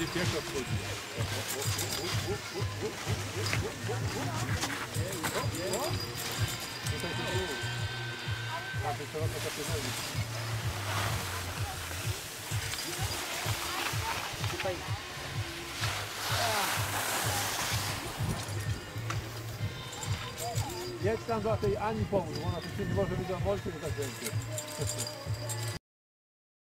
ciężko wchodzi. Tutaj tu było. Tam to trzeba to zapewnić. Tutaj. Jedź tam do tej Ani pomóc, bo ona tu się nie może wydać, bo tak będzie.